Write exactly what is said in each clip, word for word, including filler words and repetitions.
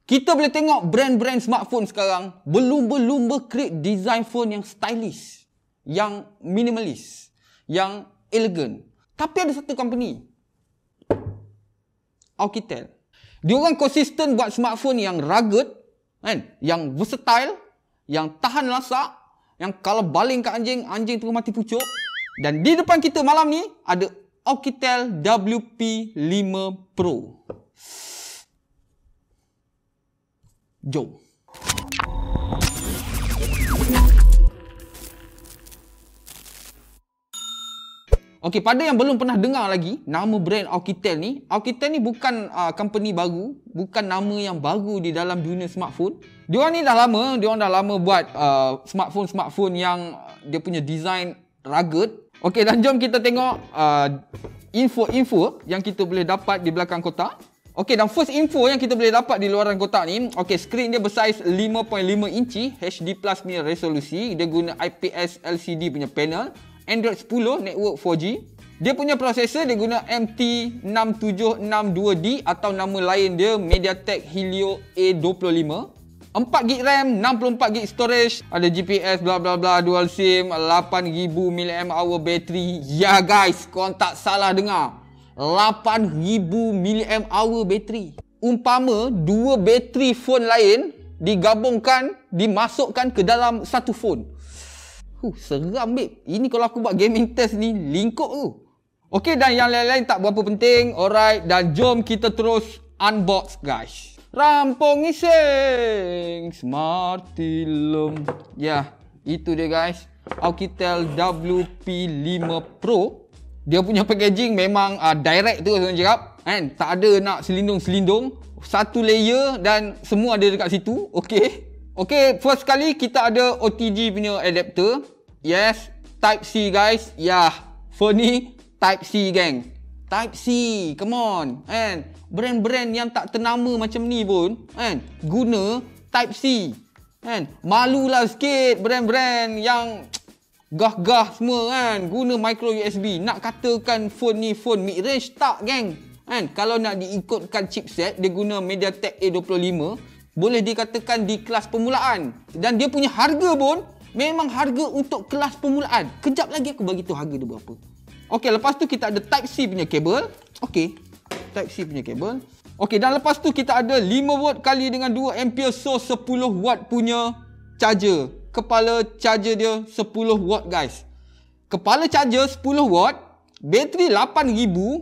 Kita boleh tengok brand-brand smartphone sekarang berlumba-lumba create design phone yang stylish, yang minimalis, yang elegan. Tapi ada satu company, Alcatel. Diorang konsisten buat smartphone yang rugged, kan? Yang versatile, yang tahan lasak, yang kalau baling kat anjing, anjing terus mati pucuk. Dan di depan kita malam ni ada Alcatel W P lima Pro. Jom. Okey, pada yang belum pernah dengar lagi nama brand Alcatel ni, Alcatel ni bukan uh, company baru, bukan nama yang baru di dalam dunia smartphone. Diorang ni dah lama, diorang dah lama buat uh, smartphone-smartphone yang dia punya design rugged. Okey, dan jom kita tengok uh, info-info yang kita boleh dapat di belakang kotak. Okey, dan first info yang kita boleh dapat di luaran kotak ni, okey, skrin dia bersaiz lima perpuluhan lima inci, H D plus punya resolusi, dia guna I P S L C D punya panel, Android sepuluh, network four G. Dia punya prosesor dia guna M T enam tujuh enam dua D atau nama lain dia MediaTek Helio A dua puluh lima. empat gig RAM, enam puluh empat gig storage, ada G P S, bla bla bla, dual SIM, lapan ribu miliampere hour bateri. Ya guys, korang tak salah dengar. lapan ribu miliampere hour bateri. Umpama dua bateri phone lain digabungkan, dimasukkan ke dalam satu phone. Huh, seram babe. Ini kalau aku buat gaming test ni, lingkup tu. Okey, dan yang lain-lain tak berapa penting. Alright, dan jom kita terus unbox guys. Rampung iseng Smartilum. Ya, itu dia guys, Alcatel W P lima Pro. Dia punya packaging memang uh, direct tu orang cakap, kan? Tak ada nak selindung-selindung. Satu layer dan semua ada dekat situ. Okey. Okey, first kali kita ada O T G punya adapter. Yes, Type C guys. Ya, phone ni Type C gang. Type C, come on. Kan? Brand-brand yang tak ternama macam ni pun, kan, guna Type C. Kan? Malulah sikit brand-brand yang gah-gah semua kan guna micro U S B. Nak katakan phone ni phone mid range tak geng, kan? Kalau nak diikutkan chipset, dia guna MediaTek A dua puluh lima, boleh dikatakan di kelas permulaan. Dan dia punya harga pun memang harga untuk kelas permulaan. Kejap lagi aku bagi tahu harga dia berapa. Okey, lepas tu kita ada Type C punya kabel. Okey, Type C punya kabel. Okey, dan lepas tu kita ada lima volt kali dengan dua ampere, so sepuluh watt punya charger. Kepala charger dia sepuluh watt guys. Kepala charger sepuluh watt, bateri lapan ribu.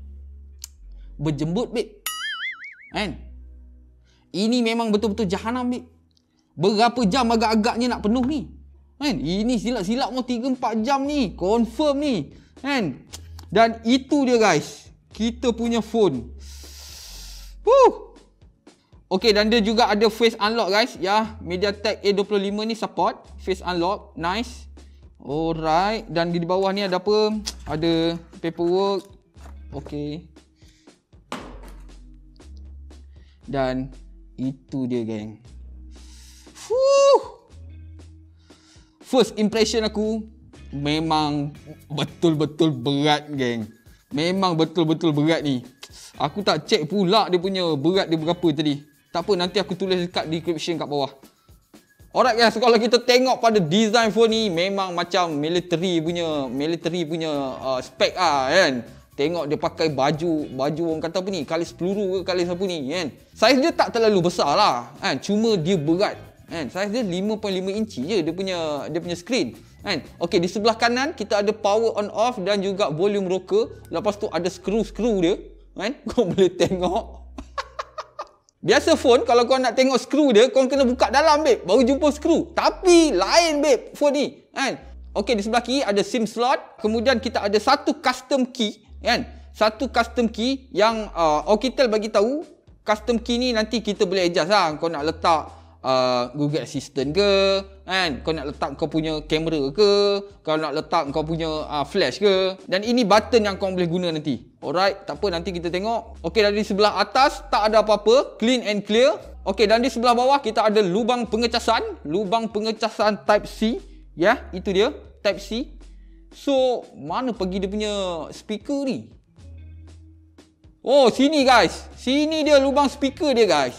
Berjembut babe, kan? Ini memang betul-betul jahanam babe. Berapa jam agak-agaknya nak penuh ni, kan? Ini silap-silap mau tiga empat jam ni, confirm ni, kan? Dan itu dia guys, kita punya phone. Wuh. Okey, dan dia juga ada face unlock guys. Ya, MediaTek A dua puluh lima ni support face unlock. Nice. Alright, dan di bawah ni ada apa? Ada paperwork. Okey. Dan itu dia geng. Fuh. First impression aku memang betul-betul berat geng. Memang betul-betul berat ni. Aku tak check pula dia punya berat dia berapa tadi. Tak apa, nanti aku tulis dekat description kat bawah. Alright guys, kalau kita tengok pada design phone ni memang macam military punya military punya uh, spec ah kan. Tengok dia pakai baju, baju orang kata apa ni, kalis peluru ke kalis apa ni kan. Saiz dia tak terlalu besar lah kan, cuma dia berat kan. Saiz dia lima perpuluhan lima inci je dia punya dia punya screen kan. Okey, di sebelah kanan kita ada power on off dan juga volume rocker. Lepas tu ada skru-skru dia kan. Kau boleh tengok. Biasa phone kalau kau nak tengok skru dia, kau kena buka dalam babe, baru jumpa skru. Tapi lain babe phone ni kan. Okey, di sebelah kiri ada SIM slot. Kemudian kita ada satu custom key kan. Satu custom key yang uh, Alcatel bagi tahu custom key ni nanti kita boleh adjust lah. Kau nak letak uh, Google Assistant ke kan, kau nak letak kau punya kamera ke, kau nak letak kau punya uh, flash ke. Dan ini button yang kau boleh guna nanti. Alright, tak apa, nanti kita tengok. Okey, dari sebelah atas tak ada apa-apa, clean and clear. Okey, dan di sebelah bawah kita ada lubang pengecasan, lubang pengecasan Type C. Ya, itu dia Type C. So, mana pergi dia punya speaker ni? Oh, sini guys. Sini dia lubang speaker dia guys.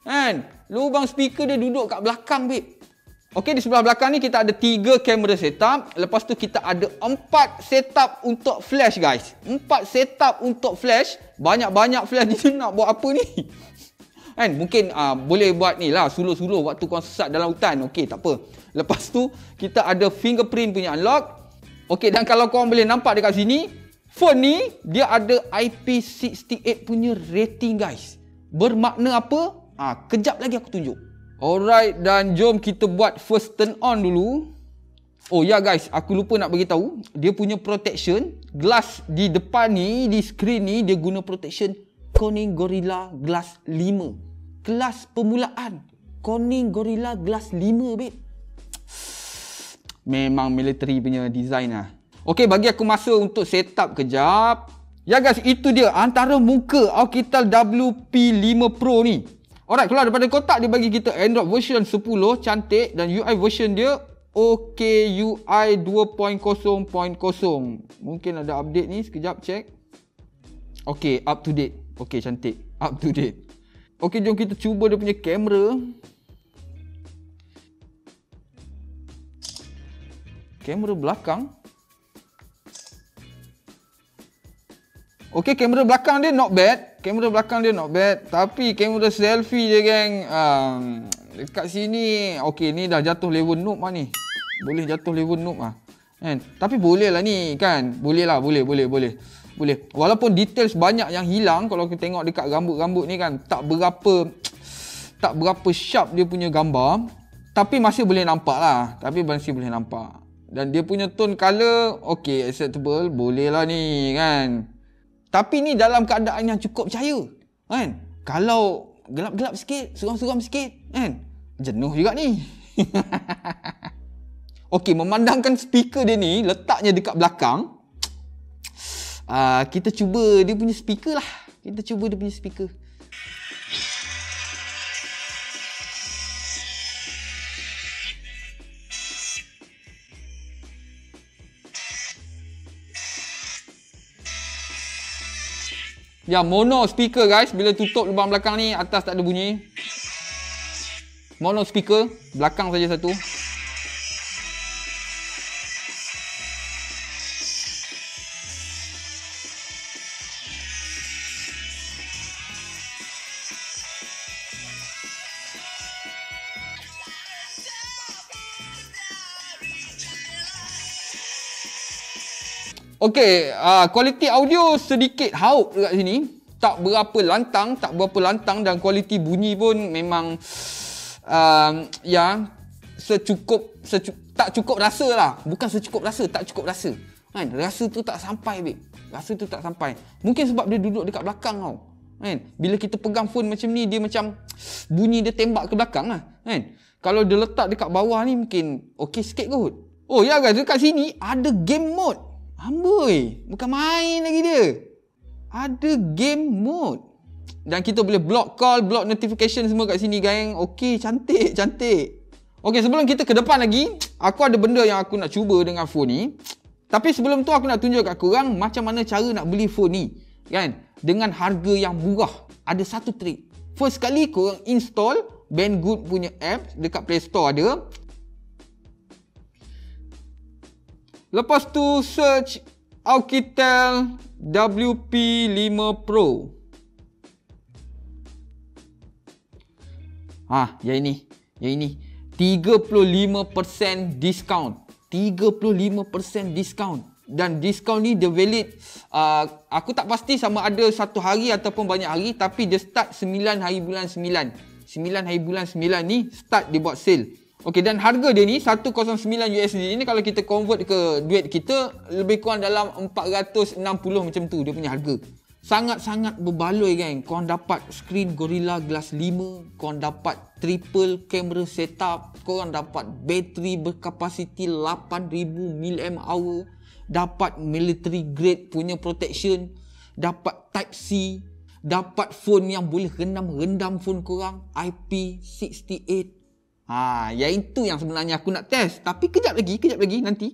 Kan? Lubang speaker dia duduk kat belakang, babe. Okey, di sebelah belakang ni kita ada tiga kamera setup. Lepas tu kita ada empat setup untuk flash, guys. Empat setup untuk flash. Banyak-banyak flash ni nak buat apa ni? Kan? Mungkin uh, boleh buat ni lah, suluh-suluh waktu korang sesat dalam hutan. Okey, tak apa. Lepas tu kita ada fingerprint punya unlock. Okey, dan kalau korang boleh nampak dekat sini, phone ni dia ada I P enam lapan punya rating, guys. Bermakna apa? Ah, kejap lagi aku tunjuk. Alright, dan jom kita buat first turn on dulu. Oh ya, guys, aku lupa nak bagi tahu, dia punya protection glass di depan ni, di screen ni dia guna protection Corning Gorilla Glass lima. Kelas permulaan Corning Gorilla Glass lima, babe. Memang military punya design lah. Okey, bagi aku masa untuk setup kejap. Ya guys, itu dia antara muka Alcatel W P lima Pro ni. Alright, kalau daripada kotak dia bagi kita Android version sepuluh, cantik, dan U I version dia O K U I dua titik kosong titik kosong. Mungkin ada update ni, sekejap check. Okey, up to date. Okey, cantik. Up to date. Okey, jom kita cuba dia punya kamera. Kamera belakang. Okey, kamera belakang dia not bad. Kamera belakang dia not bad. Tapi kamera selfie dia, geng, um, dekat sini, okey, ni dah jatuh level noob lah ni. Boleh jatuh level noob lah. Kan? Tapi boleh lah ni, kan? Boleh lah, boleh, boleh, boleh. Boleh. Walaupun details banyak yang hilang kalau kita tengok dekat rambut-rambut ni, kan, tak berapa tak berapa sharp dia punya gambar. Tapi masih boleh nampak lah. Tapi masih boleh nampak. Dan dia punya tone color, okey, acceptable. Boleh lah ni, kan? Tapi ni dalam keadaan yang cukup cahaya, kan? Kalau gelap-gelap sikit, suram-suram sikit, kan? Jenuh juga ni. Okey, memandangkan speaker dia ni letaknya dekat belakang, uh, kita cuba dia punya speaker lah. Kita cuba dia punya speaker. Ya, mono speaker, guys. Bila tutup lubang belakang ni, atas tak ada bunyi. Mono speaker, belakang saja satu. Okey, uh, kualiti audio sedikit haup dekat sini. Tak berapa lantang, tak berapa lantang, dan kualiti bunyi pun memang uh, ya secukup, secukup tak cukup rasa lah. Bukan secukup rasa, tak cukup rasa. Kan? Rasa tu tak sampai, babe. Rasa tu tak sampai. Mungkin sebab dia duduk dekat belakang tau. Kan? Bila kita pegang phone macam ni, dia macam bunyi dia tembak ke belakang lah. Kan? Kalau dia letak dekat bawah ni mungkin okey sikit kot. Oh ya guys, dekat sini ada game mode. Amboi, bukan main lagi dia. Ada game mode. Dan kita boleh block call, block notification semua kat sini, geng. Okey, cantik, cantik. Okey, sebelum kita ke depan lagi, aku ada benda yang aku nak cuba dengan phone ni. Tapi sebelum tu aku nak tunjuk kat korang macam mana cara nak beli phone ni, kan? Dengan harga yang murah. Ada satu trik. First kali korang install Banggood punya app dekat Play Store ada. Lepas tu search Alcatel W P lima Pro. Ah, yang ini. Yang ini. tiga puluh lima peratus diskaun. tiga puluh lima peratus diskaun. Dan diskaun ni dia valid, uh, aku tak pasti sama ada satu hari ataupun banyak hari, tapi dia start sembilan hari bulan sembilan. sembilan hari bulan sembilan ni start dia buat sale. Okey, dan harga dia ni seratus sembilan U S D ni kalau kita convert ke duit kita lebih kurang dalam empat ratus enam puluh macam tu dia punya harga. Sangat-sangat berbaloi, geng. Korang dapat screen Gorilla Glass lima, korang dapat triple camera setup, korang dapat bateri berkapasiti lapan ribu miliampere hour, dapat military grade punya protection, dapat Type C, dapat phone yang boleh rendam-rendam phone korang, I P enam lapan. Ha, yang itu yang sebenarnya aku nak test. Tapi kejap lagi, kejap lagi nanti.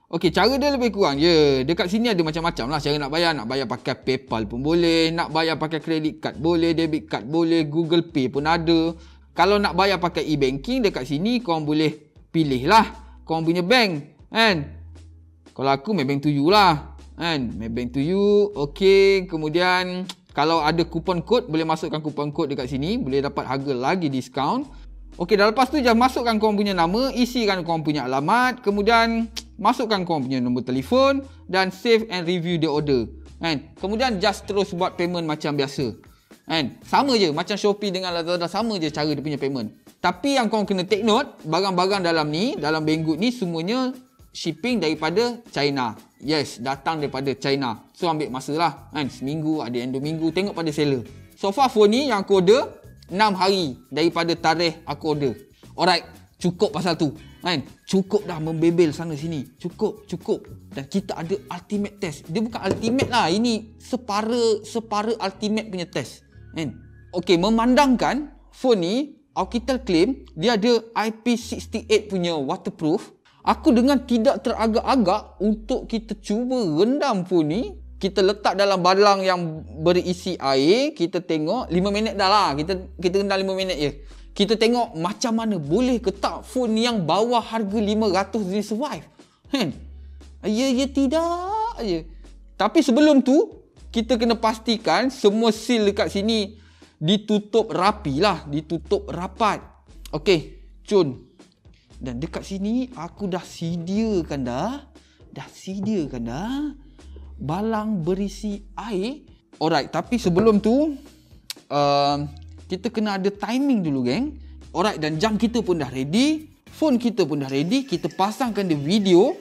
Okey, cara dia lebih kurang je. Dekat sini ada macam-macam lah cara nak bayar. Nak bayar pakai PayPal pun boleh. Nak bayar pakai credit card boleh. Debit card boleh. Google Pay pun ada. Kalau nak bayar pakai e-banking, dekat sini korang boleh pilih lah korang punya bank. Kan? Kalau aku Maybank to you lah. Kan? Maybank to you. Okey, kemudian kalau ada coupon code, boleh masukkan coupon code dekat sini. Boleh dapat harga lagi diskaun. Okey, dah lepas tu just masukkan korang punya nama, isikan korang punya alamat, kemudian masukkan korang punya nombor telefon dan save and review the order. Kan? Kemudian just terus buat payment macam biasa. Kan? Sama je macam Shopee dengan Lazada, sama je cara dia punya payment. Tapi yang korang kena take note, barang-barang dalam ni, dalam Banggood ni semuanya shipping daripada China. Yes, datang daripada China. So ambil masa lah. Kan? Seminggu, ada yang dua minggu, tengok pada seller. So far phone ni yang aku order enam hari daripada tarikh aku order. Alright, cukup pasal tu. Kan? Cukup dah membebel sana sini. Cukup, cukup. Dan kita ada ultimate test. Dia bukan ultimate lah. Ini separa separa ultimate punya test. Kan? Okey, memandangkan phone ni Alcatel claim dia ada I P enam lapan punya waterproof. Aku dengan tidak teragak-agak untuk kita cuba rendam phone ni. Kita letak dalam balang yang berisi air, kita tengok lima minit dah lah. Kita kita rendam lima minit je. Kita tengok macam mana boleh ke tak phone yang bawah harga lima ratus ni survive. Kan? Ya, ya tidak je. Tapi sebelum tu, kita kena pastikan semua seal dekat sini ditutup rapi lah. Ditutup rapat. Okey, cun. Dan dekat sini aku dah sediakan dah. Dah sediakan dah. Balang berisi air. Alright, tapi sebelum tu uh, kita kena ada timing dulu, geng. Alright, dan jam kita pun dah ready, phone kita pun dah ready. Kita pasangkan dia video.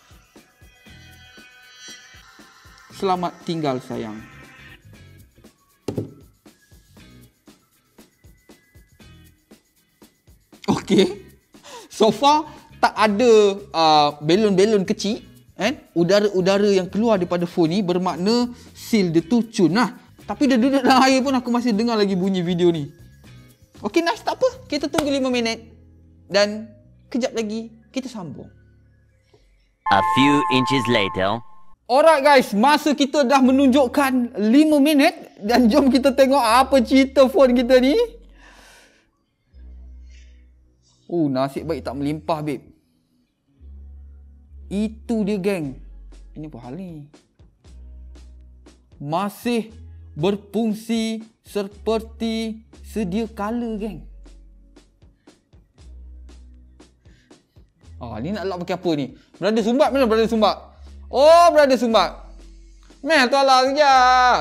Selamat tinggal sayang. Okay, so far tak ada uh, belon-belon kecil. Kan? Udara-udara yang keluar daripada phone ni bermakna seal dia tu cun lah. Tapi dia duduk dalam air pun aku masih dengar lagi bunyi video ni. Okey, nice, tak apa. Kita tunggu lima minit. Dan kejap lagi kita sambung. A few inches later. Alright guys, masa kita dah menunjukkan lima minit. Dan jom kita tengok apa cerita phone kita ni. Oh, nasib baik tak melimpah, babe. Itu dia, geng. Ini apa hal ni? Masih berfungsi seperti sedia kala, geng. Ah, ni nak lock pakai apa ni? Brother Sumbat mana Brother Sumbat? Oh, Brother Sumbat. Meh, tolong sekejap.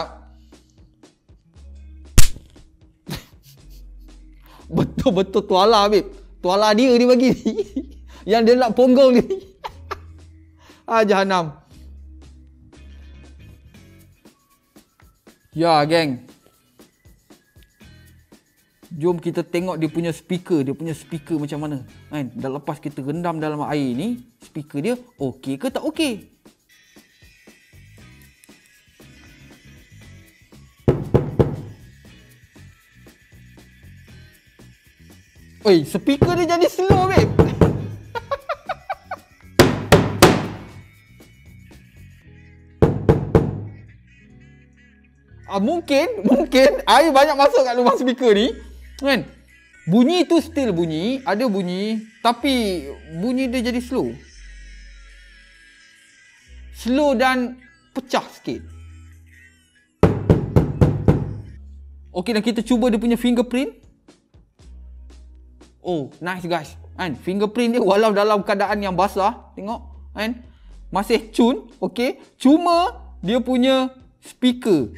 Betul-betul tuala, babe. Tuala dia dia bagi ni. Yang dia nak ponggol ni. Ah, jahanam. Ya, geng. Jom kita tengok dia punya speaker. Dia punya speaker macam mana. Kan? Dah lepas kita rendam dalam air ni, speaker dia okey ke tak okey? Oi, speaker dia jadi slow, babe. Ah, mungkin, mungkin air banyak masuk kat lubang speaker ni. Kan? Bunyi tu still bunyi, ada bunyi, tapi bunyi dia jadi slow. Slow dan pecah sikit. Okey, dan kita cuba dia punya fingerprint. Oh, nice guys. Kan? Fingerprint dia walau dalam keadaan yang basah, tengok, kan? Masih cun, okey. Cuma dia punya speaker.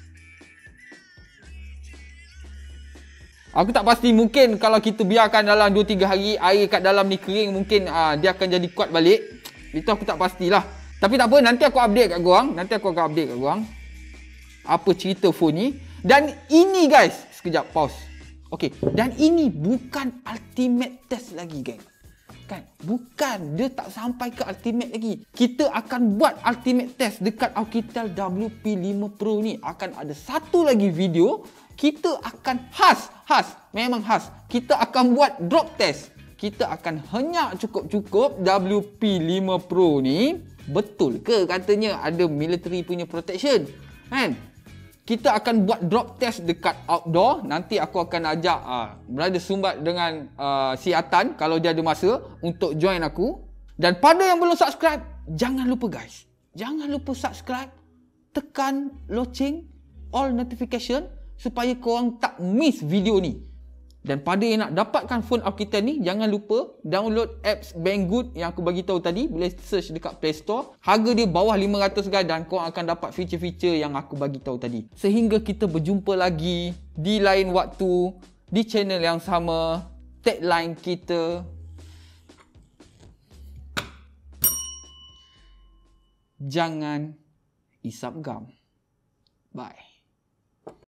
Aku tak pasti, mungkin kalau kita biarkan dalam dua tiga hari air kat dalam ni kering, mungkin uh, dia akan jadi kuat balik. Itu aku tak pastilah. Tapi tak apa, nanti aku update kat korang. Nanti aku akan update kat korang apa cerita phone ni. Dan ini guys, sekejap pause. Okey, dan ini bukan ultimate test lagi, geng. Kan? Bukan, dia tak sampai ke ultimate lagi. Kita akan buat ultimate test dekat Alcatel W P lima Pro ni. Akan ada satu lagi video. Kita akan khas, khas, memang khas. Kita akan buat drop test. kita akan henyak cukup-cukup W P lima Pro ni. Betul ke katanya ada military punya protection? Kan? Kita akan buat drop test dekat outdoor. Nanti aku akan ajak uh, Brother Sumbat dengan uh, si Atan kalau dia ada masa untuk join aku. Dan pada yang belum subscribe, jangan lupa guys. Jangan lupa subscribe. Tekan loceng, all notification supaya korang tak miss video ni. Dan pada yang nak dapatkan phone Alcatel ni, jangan lupa download apps Banggood yang aku bagi tahu tadi. Boleh search dekat Play Store. Harga dia bawah lima ratus guys dan kau akan dapat feature-feature yang aku bagi tahu tadi. Sehingga kita berjumpa lagi di lain waktu di channel yang sama. Tagline kita, jangan isap gam. Bye.